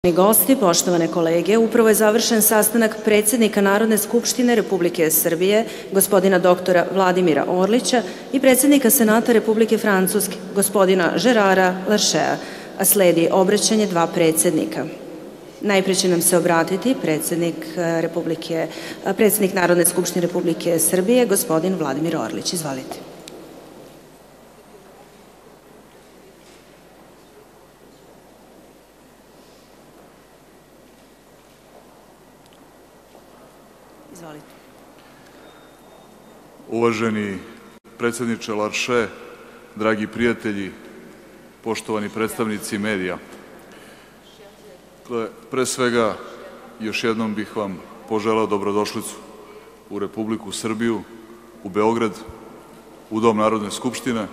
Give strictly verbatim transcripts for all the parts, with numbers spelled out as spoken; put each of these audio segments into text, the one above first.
Gosti, poštovane kolege, upravo je završen sastanak predsjednika Narodne skupštine Republike Srbije, gospodina doktora Vladimira Orlića i predsjednika Senata Republike Francuske, gospodina Žerara Laršea, a sledi obraćanje dva predsjednika. Najpre će nam se obratiti predsjednik, Republike, predsjednik Narodne skupštine Republike Srbije, gospodin Vladimir Orlić. Izvolite. Uvaženi predsjedniče Larše, dragi prijatelji, poštovani predstavnici medija, pre svega još jednom bih vam poželeo dobrodošlicu u Republiku Srbiju, u Beograd, u Dom Narodne skupštine,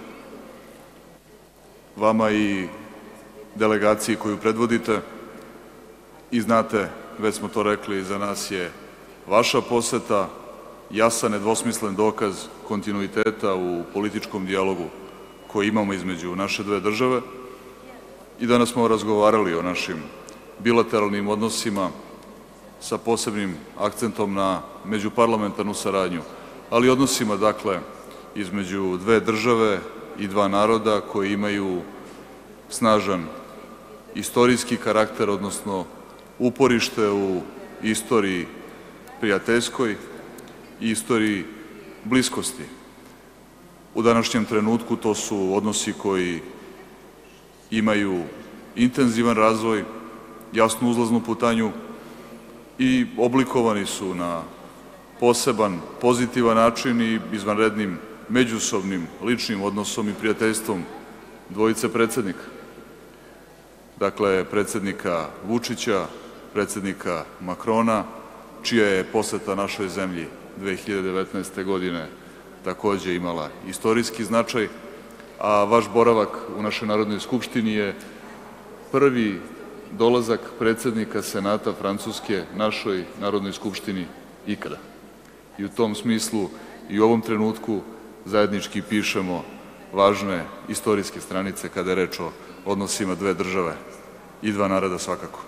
vama i delegaciji koju predvodite. I znate, već smo to rekli, za nas je vaša poseta jasan, nedvosmislen dokaz kontinuiteta u političkom dijalogu koji imamo između naše dve države. I danas smo razgovarali o našim bilateralnim odnosima sa posebnim akcentom na međuparlamentarnu saradnju, ali odnosima, dakle, između dve države i dva naroda koji imaju snažan istorijski karakter, odnosno uporište u istoriji prijateljskoj i istoriji bliskosti. U današnjem trenutku to su odnosi koji imaju intenzivan razvoj, jasnu uzlaznu putanju i oblikovani su na poseban, pozitivan način i izvanrednim međusobnim ličnim odnosom i prijateljstvom dvojice predsednika. Dakle, predsednika Vučića, predsednika Makrona, čija je poseta našoj zemlji dve hiljade devetnaeste. godine takođe imala istorijski značaj, a vaš boravak u našoj Narodnoj skupštini je prvi dolazak predsednika Senata Francuske našoj Narodnoj skupštini ikada. I u tom smislu i u ovom trenutku zajednički pišemo važne istorijske stranice kada je reč o odnosima dve države i dva naroda svakako.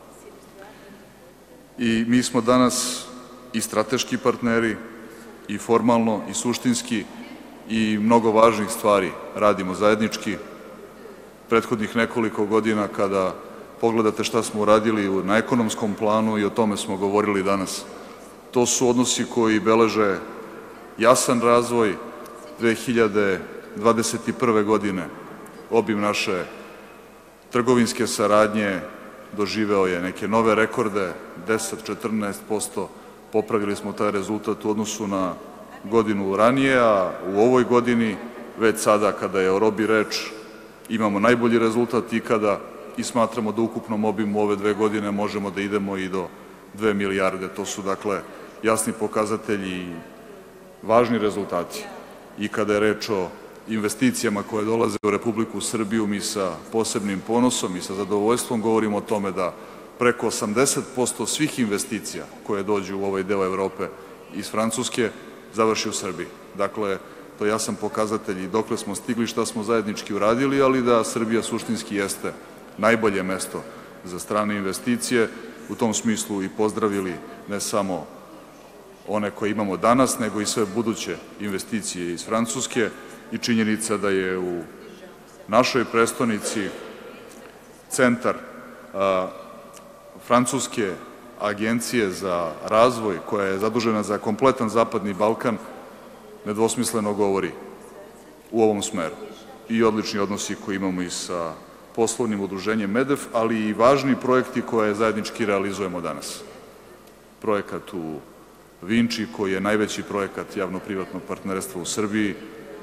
I mi smo danas i strateški partneri, i formalno, i suštinski, i mnogo važnih stvari radimo zajednički. Prethodnih nekoliko godina, kada pogledate šta smo uradili na ekonomskom planu, i o tome smo govorili danas, to su odnosi koji beleže jasan razvoj. dve hiljade dvadeset prve. godine obim naše trgovinske saradnje doživeo je neke nove rekorde, deset do četrnaest posto. Popravili smo taj rezultat u odnosu na godinu ranije, a u ovoj godini, već sada kada je o robi reč, imamo najbolji rezultat ikada i smatramo da u ukupnom obimu ove dve godine možemo da idemo i do dve milijarde. To su, dakle, jasni pokazatelji i važni rezultati. I kada je reč o investicijama koje dolaze u Republiku Srbiju, mi sa posebnim ponosom i sa zadovoljstvom govorimo o tome da preko osamdeset posto svih investicija koje dođu u ovaj deo Evrope iz Francuske završi u Srbiji. Dakle, to je jasan pokazatelj i dokle smo stigli, šta smo zajednički uradili, ali da Srbija suštinski jeste najbolje mesto za strane investicije. U tom smislu i pozdravili ne samo one koje imamo danas, nego i sve buduće investicije iz Francuske, i činjenica da je u našoj prestonici centar a, Francuske agencije za razvoj, koja je zadužena za kompletan Zapadni Balkan, nedvosmisleno govori u ovom smeru. I odlični odnosi koji imamo i sa poslovnim udruženjem MEDEF, ali i važni projekti koje zajednički realizujemo danas. Projekat u Vinči, koji je najveći projekat javno-privatnog partnerstva u Srbiji,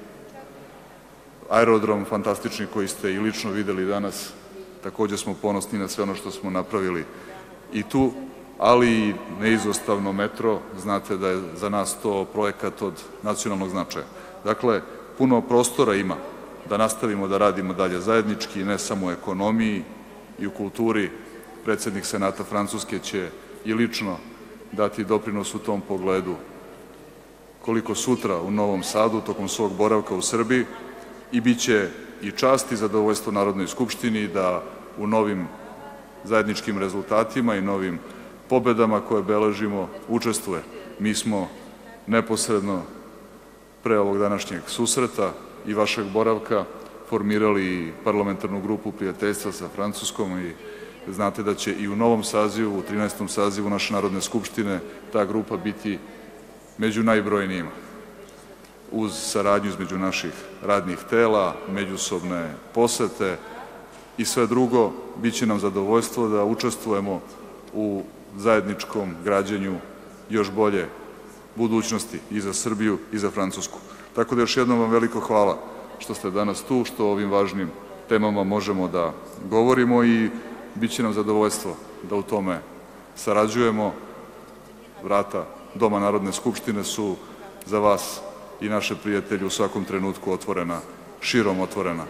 aerodrom fantastični koji ste i lično videli danas, takođe smo ponosni na sve ono što smo napravili i tu, ali i neizostavno metro. Znate da je za nas to projekat od nacionalnog značaja. Dakle, puno prostora ima da nastavimo da radimo dalje zajednički, ne samo u ekonomiji i u kulturi. Predsednik Senata Francuske će i lično dati doprinos u tom pogledu koliko sutra u Novom Sadu tokom svog boravka u Srbiji, i bit će i čast i zadovoljstvo Narodnoj skupštini da u novim zajedničkim rezultatima i novim pobedama koje beležimo učestvuje. Mi smo neposredno pre ovog današnjeg susreta i vašeg boravka formirali parlamentarnu grupu prijateljstva sa Francuskom i znate da će i u novom sazivu, u trinaestom sazivu naše Narodne skupštine, ta grupa biti među najbrojnijima. Uz saradnju između naših radnih tela, međusobne posete i sve drugo, bit će nam zadovoljstvo da učestvujemo u zajedničkom građenju još bolje budućnosti i za Srbiju i za Francusku. Tako da još jednom vam veliko hvala što ste danas tu, što o ovim važnim temama možemo da govorimo i bit će nam zadovoljstvo da u tome sarađujemo. Vrata Doma Narodne skupštine su za vas i naše prijatelje u svakom trenutku otvorena, širom otvorena.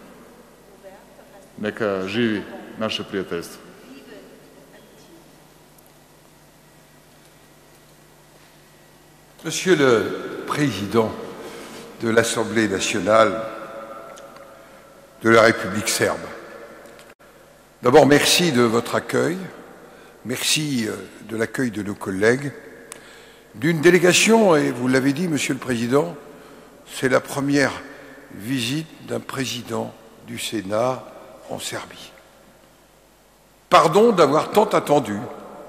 Neka živi naše prijateljstvo. Monsieur le Président de l'Assemblée nationale de la République serbe, d'abord merci de votre accueil, merci de l'accueil de nos collègues, d'une délégation, et vous l'avez dit, Monsieur le Président, c'est la première visite d'un président du Sénat en Serbie. Pardon d'avoir tant attendu.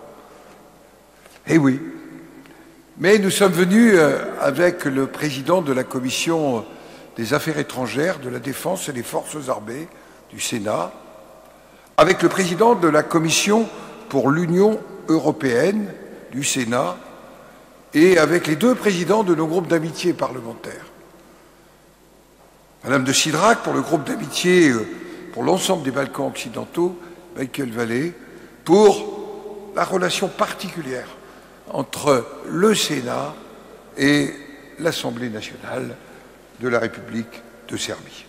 Eh oui. Mais nous sommes venus avec le président de la Commission des Affaires étrangères, de la Défense et des Forces armées du Sénat, avec le président de la Commission pour l'Union européenne du Sénat et avec les deux présidents de nos groupes d'amitié parlementaires. Madame de Cidrac pour le groupe d'amitié pour l'ensemble des Balkans occidentaux, Michael Vallée, pour la relation particulière entre le Sénat et l'Assemblée nationale de la République de Serbie.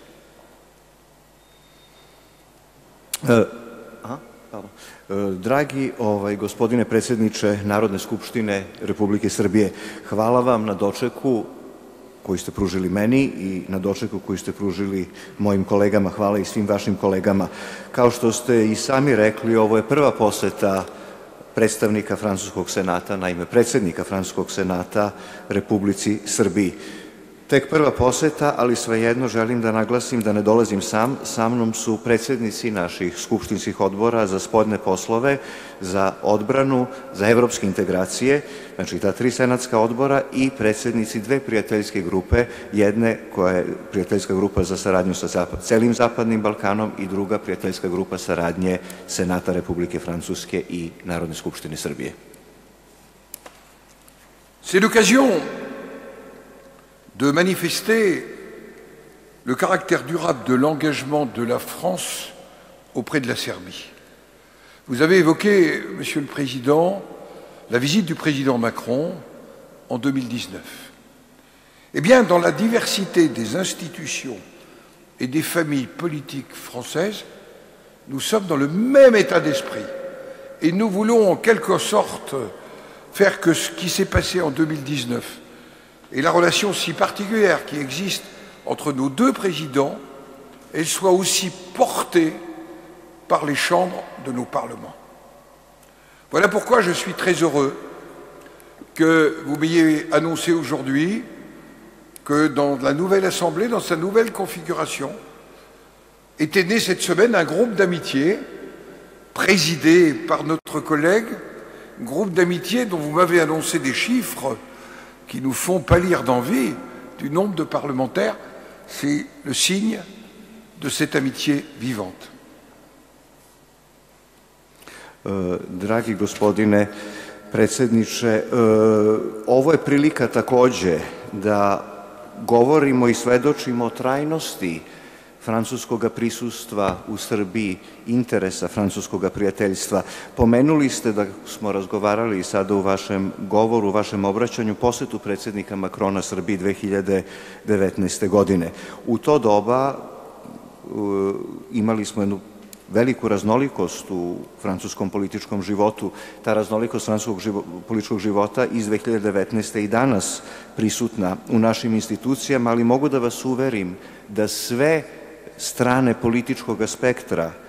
Uh, aha, pardon. Uh, dragi ovaj, gospodine predsjedniče Narodne skupštine Republike Srbije, hvala vam na dočeku koji ste pružili meni i na dočeku koji ste pružili mojim kolegama. Hvala i svim vašim kolegama. Kao što ste i sami rekli, ovo je prva poseta predstavnika Francuskog senata, naime predsjednika Francuskog senata Republici Srbiji. Tek prva poseta, ali svejedno želim da naglasim da ne dolazim sam. Sa mnom su predsjednici naših skupštinskih odbora za spoljne poslove, za odbranu, za evropske integracije, znači ta tri senatska odbora i predsjednici dve prijateljske grupe, jedne koja je prijateljska grupa za saradnju sa zapad, celim Zapadnim Balkanom i druga prijateljska grupa saradnje Senata Republike Francuske i Narodne skupštine Srbije. C'est l'occasion de manifester le caractère durable de l'engagement de la France auprès de la Serbie. Vous avez évoqué, Monsieur le Président, la visite du président Macron en deux mille dix-neuf. Eh bien, dans la diversité des institutions et des familles politiques françaises, nous sommes dans le même état d'esprit. Et nous voulons en quelque sorte faire que ce qui s'est passé en deux mille dix-neuf et la relation si particulière qui existe entre nos deux présidents, elle soit aussi portée par les chambres de nos parlements. Voilà pourquoi je suis très heureux que vous m'ayez annoncé aujourd'hui que dans la nouvelle Assemblée, dans sa nouvelle configuration, était né cette semaine un groupe d'amitié présidé par notre collègue, groupe d'amitié dont vous m'avez annoncé des chiffres qui nous font pâlir d'envie du nombre de parlementaires. C'est le signe de cette amitié vivante. Uh, dragi gospodine predsjedniče, uh, ovo je prilika takođe da govorimo i svedočimo o trajnosti francuskog prisustva u Srbiji, interesa francuskog prijateljstva. Pomenuli ste da smo razgovarali sada u vašem govoru, u vašem obraćanju, posetu predsjednika Makrona Srbiji dve hiljade devetnaeste. godine. U to doba uh, imali smo jednu veliku raznolikost u francuskom političkom životu. Ta raznolikost francuskog živo, političkog života iz dve hiljade devetnaeste. i danas prisutna u našim institucijama, ali mogu da vas uverim da sve strane političkog spektra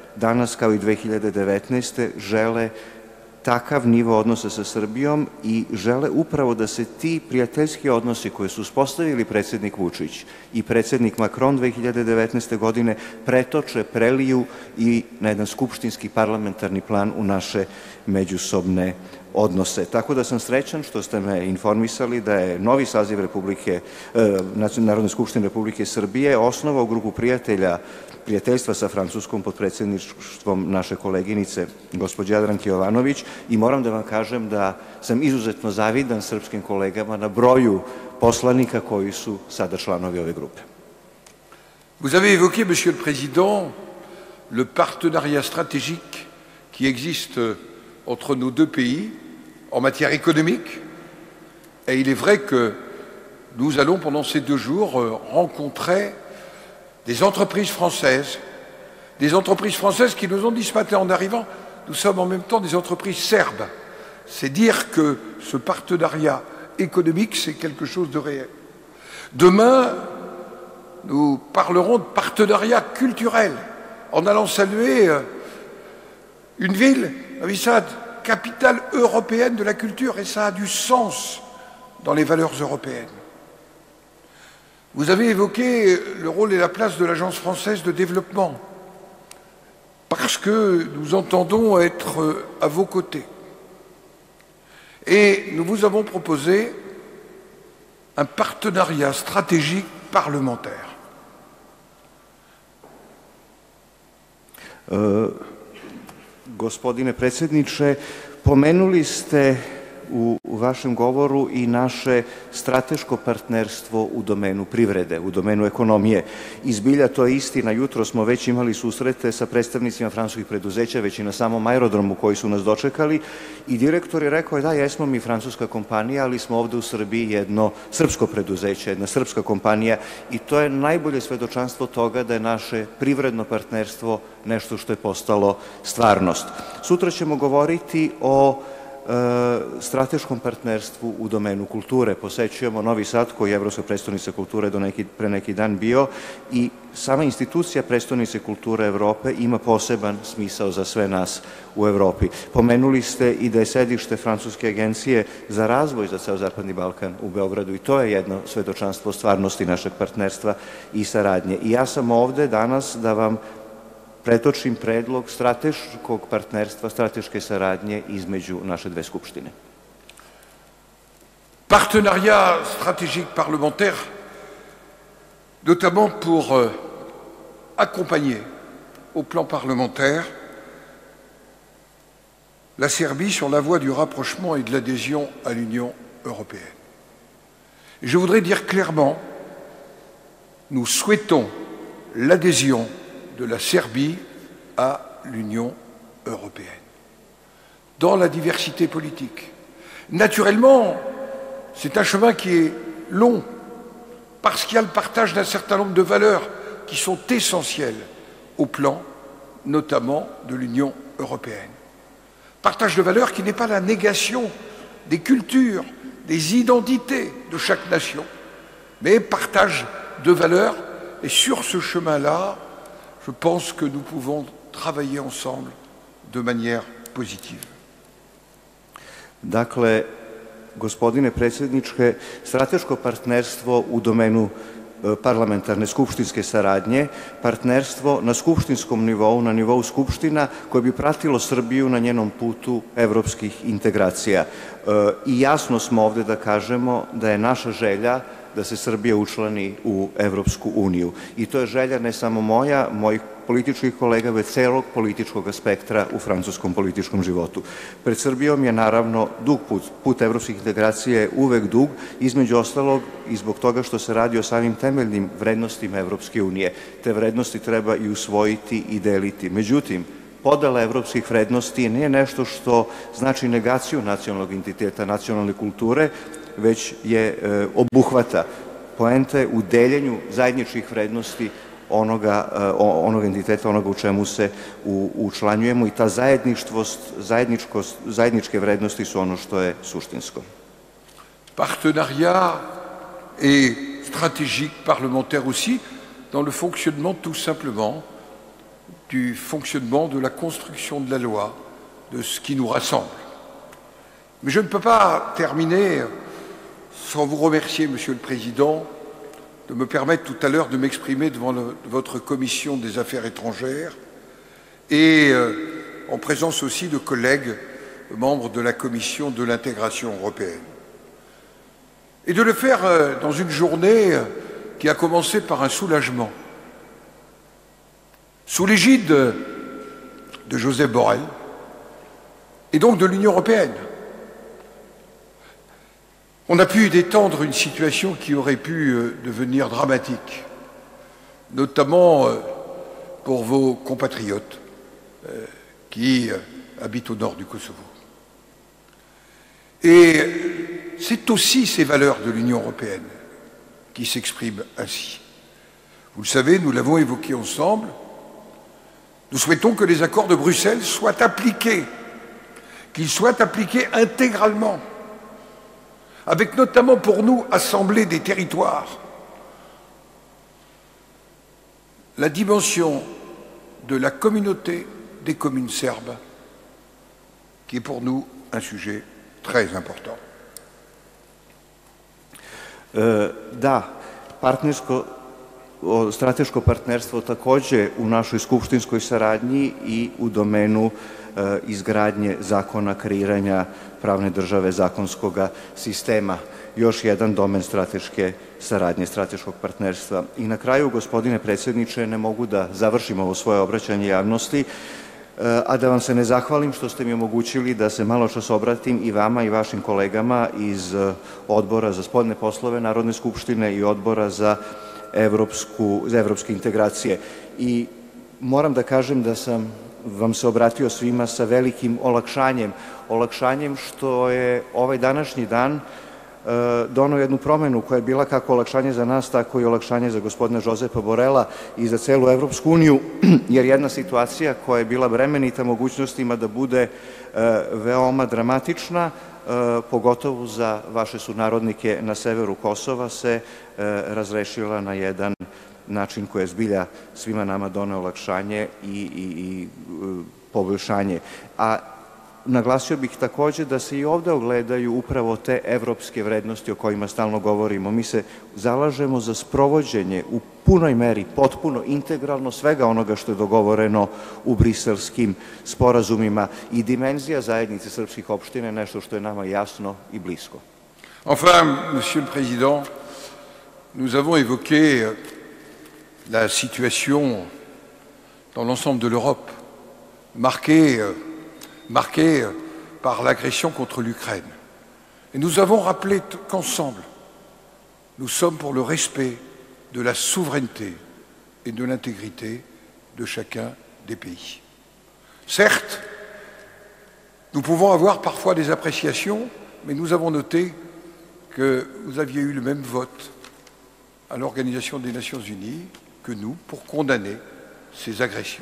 danas kao i dve hiljade devetnaeste. žele takav nivo odnosa sa Srbijom i žele upravo da se ti prijateljski odnosi koje su uspostavili predsednik Vučić i predsednik Macron dve hiljade devetnaeste. godine pretoče, preliju i na jedan skupštinski parlamentarni plan u naše međusobne odnose. Tako da sam srećan što ste me informisali da je novi saziv Republike, Narodne skupštine Republike Srbije osnovao grupu prijatelja, prijateljstva sa Francuskom pod predsjedništvom naše koleginice gospođe Jadranke Jovanović i moram da vam kažem da sam izuzetno zavidan srpskim kolegama na broju poslanika koji su sada članovi ove grupe. Vous avez évoqué, Monsieur le Président, le partenariat stratégique qui existe entre nos deux pays en matière économique. Et il est vrai que nous allons, pendant ces deux jours, rencontrer des entreprises françaises, des entreprises françaises qui nous ont dit ce matin en arrivant, nous sommes en même temps des entreprises serbes. C'est dire que ce partenariat économique, c'est quelque chose de réel. Demain, nous parlerons de partenariat culturel en allant saluer une ville, Novi Sad, capitale européenne de la culture, et ça a du sens dans les valeurs européennes. Vous avez évoqué le rôle et la place de l'Agence française de développement, parce que nous entendons être à vos côtés. Et nous vous avons proposé un partenariat stratégique parlementaire. Uh, gospodine predsjedniče, pomenuli ste u vašem govoru i naše strateško partnerstvo u domenu privrede, u domenu ekonomije. Izbilja to je istina, jutro smo već imali susrete sa predstavnicima francuskih preduzeća, već i na samom aerodromu koji su nas dočekali i direktor je rekao da jesmo mi francuska kompanija, ali smo ovde u Srbiji jedno srpsko preduzeće, jedna srpska kompanija i to je najbolje svedočanstvo toga da je naše privredno partnerstvo nešto što je postalo stvarnost. Sutra ćemo govoriti o strateškom partnerstvu u domenu kulture. Posećujemo Novi Sad koji je Evropska prestonica kulture do neki, pre neki dan bio i sama institucija prestonice kulture Evrope ima poseban smisao za sve nas u Evropi. Pomenuli ste i da je sedište Francuske agencije za razvoj za ceo Zapadni Balkan u Beogradu i to je jedno svedočanstvo stvarnosti našeg partnerstva i saradnje. I ja sam ovde danas da vam pretočim predlog strateškog partnerstva, strateške saradnje između naše dve skupštine. Partenariat stratégique parlementaire, notamment pour euh, accompagner au plan parlementaire la Serbie sur la voie du rapprochement et de l'adhésion à l'Union européenne. Et je voudrais dire clairement, nous souhaitons l'adhésion de la Serbie à l'Union européenne, dans la diversité politique. Naturellement, c'est un chemin qui est long, parce qu'il y a le partage d'un certain nombre de valeurs qui sont essentielles au plan, notamment de l'Union européenne. Partage de valeurs qui n'est pas la négation des cultures, des identités de chaque nation, mais partage de valeurs, et sur ce chemin-là, je pense que nous pouvons travailler ensemble de manière positive. Dakle, gospodine predsjedniče, strateško partnerstvo u domenu parlamentarne skupštinske saradnje, partnerstvo na skupštinskom nivou, na nivou skupština koje bi pratilo Srbiju na njenom putu evropskih integracija. I jasno smo ovde da kažemo da je naša želja da se Srbija učlani u Evropsku uniju. I to je želja ne samo moja, mojih političkih kolega, već celog političkog spektra u francuskom političkom životu. Pred Srbijom je naravno dug put, put evropskih integracija je uvek dug, između ostalog i zbog toga što se radi o samim temeljnim vrednostima Evropske unije. Te vrednosti treba i usvojiti i deliti. Međutim, podela evropskih vrednosti nije nešto što znači negaciju nacionalnog identiteta, nacionalne kulture, već je e, obuhvata. Poenta je u deljenju zajedničkih vrednosti onoga, e, onoga identiteta, onoga u čemu se u, učlanjujemo i ta zajedništvost, zajedničkost, zajedničke vrednosti su ono što je suštinsko. Partenariat et stratégique parlementaire aussi dans le fonctionnement tout simplement du fonctionnement, de la construction de la loi, de ce qui nous rassemble. Mais je ne peux pas terminer sans vous remercier, Monsieur le Président, de me permettre tout à l'heure de m'exprimer devant le, votre Commission des Affaires étrangères et euh, en présence aussi de collègues membres de la Commission de l'intégration européenne. Et de le faire euh, dans une journée euh, qui a commencé par un soulagement. Sous l'égide de Josep Borrell et donc de l'Union européenne. On a pu détendre une situation qui aurait pu euh, devenir dramatique, notamment euh, pour vos compatriotes euh, qui euh, habitent au nord du Kosovo. Et c'est aussi ces valeurs de l'Union européenne qui s'expriment ainsi. Vous le savez, nous l'avons évoqué ensemble, nous souhaitons que les accords de Bruxelles soient appliqués, qu'ils soient appliqués intégralement, avec notamment pour nous, Assemblée des territoires, la dimension de la communauté des communes serbes, qui est pour nous un sujet très important. E, da, partnersko, strateško partnerstvo takođe u našoj skupštinskoj saradnji i u domenu e, izgradnje zakona, kreiranja pravne države, zakonskog sistema. Još jedan domen strateške saradnje, strateškog partnerstva. I na kraju, gospodine predsjedniče, ne mogu da završim ovo svoje obraćanje javnosti, a da vam se ne zahvalim što ste mi omogućili da se malo čas obratim i vama i vašim kolegama iz Odbora za spoljne poslove Narodne skupštine i Odbora za, evropsku, za evropske integracije. I moram da kažem da sam vam se obratio svima sa velikim olakšanjem, olakšanjem što je ovaj današnji dan donao jednu promenu koja je bila kako olakšanje za nas, tako i olakšanje za gospodina Josepa Borela i za celu Evropsku uniju, jer jedna situacija koja je bila bremenita mogućnostima da bude veoma dramatična, pogotovo za vaše sunarodnike na severu Kosova, se razrešila na jedan način koji je zbilja svima nama doneo olakšanje i, i, i poboljšanje. A naglasio bih takođe da se i ovde ogledaju upravo te evropske vrednosti o kojima stalno govorimo. Mi se zalažemo za sprovođenje u punoj meri, potpuno, integralno svega onoga što je dogovoreno u briselskim sporazumima i dimenzija zajednice srpskih opština je nešto što je nama jasno i blisko. Enfin, Monsieur le Président, nous avons évoqué la situation dans l'ensemble de l'Europe, marquée marquée par l'agression contre l'Ukraine. Et nous avons rappelé qu'ensemble, nous sommes pour le respect de la souveraineté et de l'intégrité de chacun des pays. Certes, nous pouvons avoir parfois des appréciations, mais nous avons noté que vous aviez eu le même vote à l'Organisation des Nations Unies que nous pour condamner ces agressions.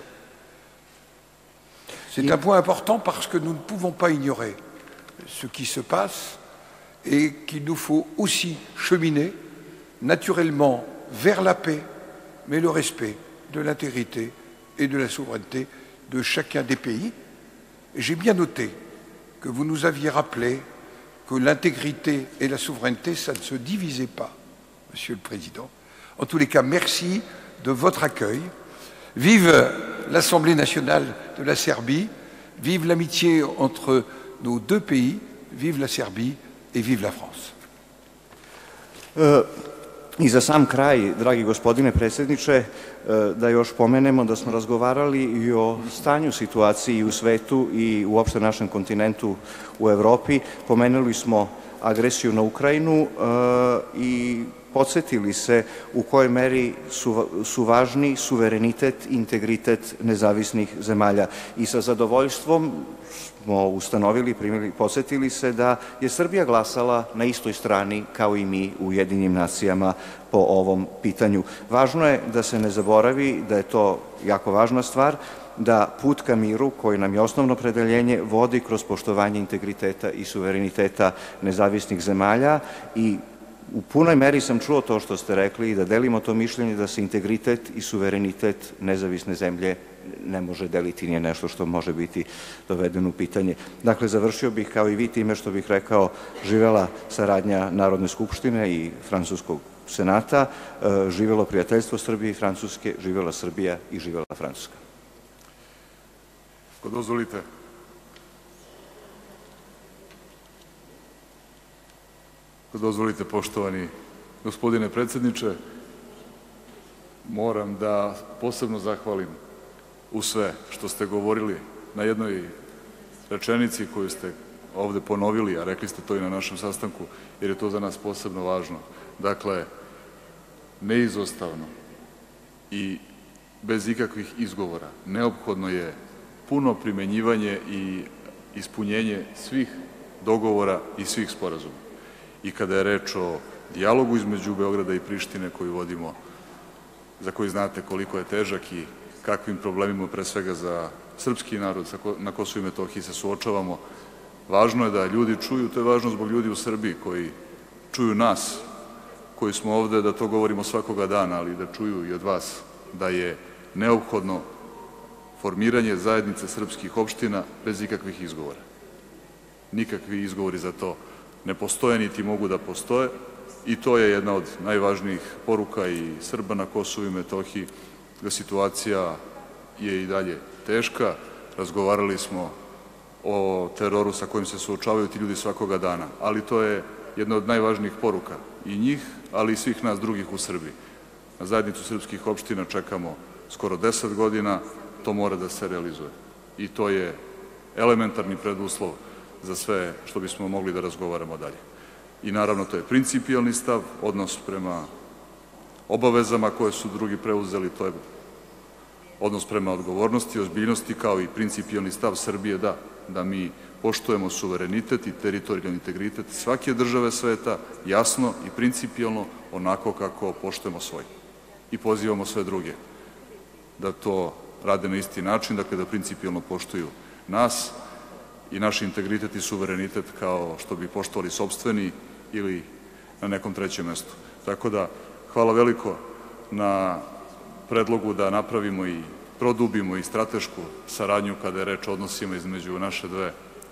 C'est un point important parce que nous ne pouvons pas ignorer ce qui se passe et qu'il nous faut aussi cheminer naturellement vers la paix, mais le respect de l'intégrité et de la souveraineté de chacun des pays. Et j'ai bien noté que vous nous aviez rappelé que l'intégrité et la souveraineté, ça ne se divisait pas, Monsieur le Président. En tous les cas, merci de votre accueil. Vive l'Assemblée nationale de la Serbie, vive l'amitié entre nos deux pays, vive la Serbie et vive la France. E, I za sam kraj, dragi gospodine predsjedniče, e, da još pomenemo da smo razgovarali i o stanju situaciji u svetu i uopšte našem kontinentu u Evropi. Pomenuli smo agresiju na Ukrajinu e, i podsjetili se u kojoj meri su, su važni suverenitet i integritet nezavisnih zemalja. I sa zadovoljstvom smo ustanovili, primili, podsjetili se da je Srbija glasala na istoj strani kao i mi u Ujedinjenim nacijama po ovom pitanju. Važno je da se ne zaboravi da je to jako važna stvar, da put ka miru, koji nam je osnovno opredeljenje, vodi kroz poštovanje integriteta i suvereniteta nezavisnih zemalja i U punoj meri sam čuo to što ste rekli i da delimo to mišljenje da se integritet i suverenitet nezavisne zemlje ne može deliti, nije nešto što može biti dovedeno u pitanje. Dakle, završio bih kao i vi time što bih rekao živela saradnja Narodne skupštine i Francuskog senata, živelo prijateljstvo Srbije i Francuske, živela Srbija i živela Francuska. Ako dozvolite, ako dozvolite, poštovani gospodine predsjedniče, moram da posebno zahvalim u sve što ste govorili na jednoj rečenici koju ste ovde ponovili, a rekli ste to i na našem sastanku, jer je to za nas posebno važno. Dakle, neizostavno i bez ikakvih izgovora neophodno je puno primenjivanje i ispunjenje svih dogovora i svih sporazuma. I kada je reč o dijalogu između Beograda i Prištine koju vodimo, za koji znate koliko je težak i kakvim problemima, pre svega za srpski narod na Kosovu i Metohiji se suočavamo, važno je da ljudi čuju, to je važno zbog ljudi u Srbiji koji čuju nas, koji smo ovde, da to govorimo svakoga dana, ali da čuju i od vas da je neophodno formiranje zajednice srpskih opština bez ikakvih izgovora. Nikakvi izgovori za to ne postoje, niti mogu da postoje, i to je jedna od najvažnijih poruka i Srba na Kosovu i Metohiji, da situacija je i dalje teška. Razgovarali smo o teroru sa kojim se suočavaju ti ljudi svakoga dana, ali to je jedna od najvažnijih poruka i njih, ali i svih nas drugih u Srbiji. Na zajednicu srpskih opština čekamo skoro deset godina, to mora da se realizuje. I to je elementarni preduslov za sve što bismo mogli da razgovaramo dalje. I naravno, to je principijalni stav, odnos prema obavezama koje su drugi preuzeli, to je odnos prema odgovornosti, ozbiljnosti, kao i principijalni stav Srbije da, da mi poštujemo suverenitet i teritorijalni integritet svake države sveta, jasno i principijalno, onako kako poštujemo svoj. I pozivamo sve druge da to rade na isti način, dakle da principijalno poštuju nas i naš integritet i suverenitet kao što bi poštovali sopstveni ili na nekom trećem mestu. Tako da, hvala veliko na predlogu da napravimo i produbimo i stratešku saradnju kada je reč o odnosima između naše dve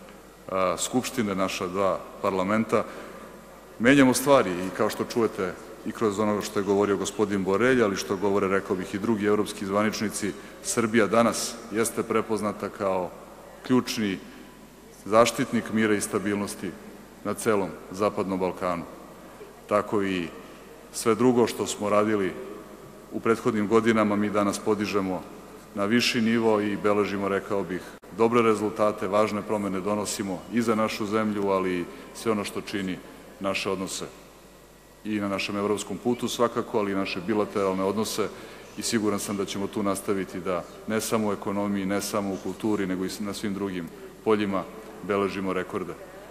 skupštine, naša dva parlamenta. Menjamo stvari i kao što čujete i kroz ono što je govorio gospodin Borelj, ali što govore, rekao bih, i drugi evropski zvaničnici, Srbija danas jeste prepoznata kao ključni zaštitnik mira i stabilnosti na celom Zapadnom Balkanu. Tako i sve drugo što smo radili u prethodnim godinama mi danas podižemo na viši nivo i beležimo, rekao bih, dobre rezultate, važne promene donosimo i za našu zemlju, ali i sve ono što čini naše odnose i na našem evropskom putu svakako, ali i naše bilateralne odnose, i siguran sam da ćemo tu nastaviti da ne samo u ekonomiji, ne samo u kulturi, nego i na svim drugim poljima beležimo rekorde.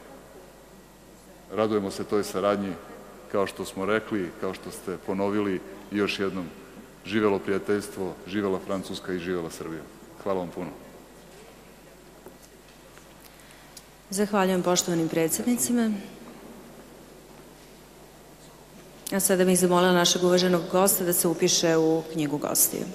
Radujemo se toj saradnji, kao što smo rekli, kao što ste ponovili, i još jednom, živelo prijateljstvo, živela Francuska i živela Srbija. Hvala vam puno. Zahvaljujem poštovanim predsjednicima. A sada bih zamolila našeg uvaženog gosta da se upiše u knjigu gostiju.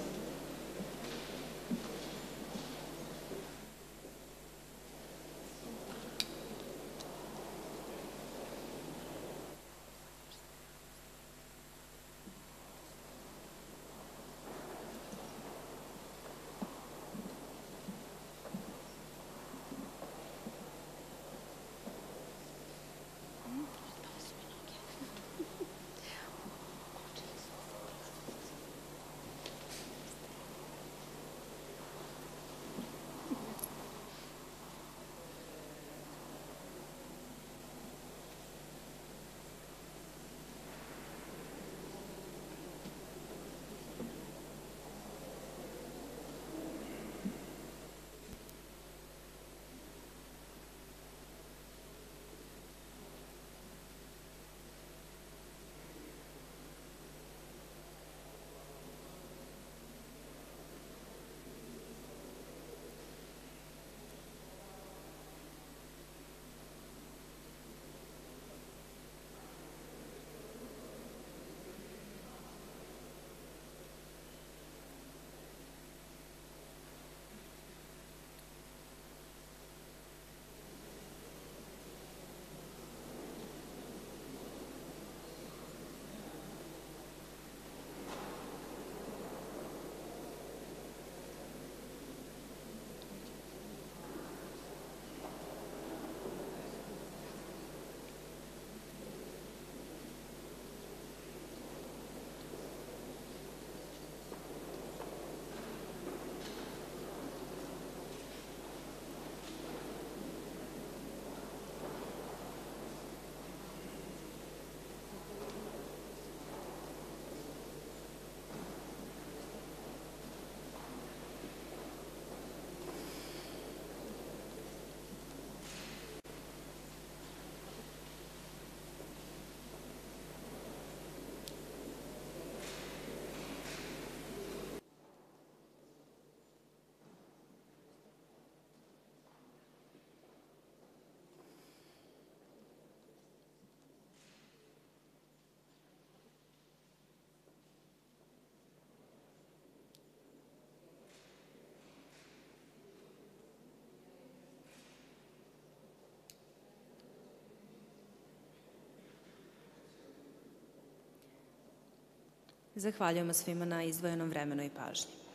Zahvaljujemo svima na izdvojenom vremenu i pažnji.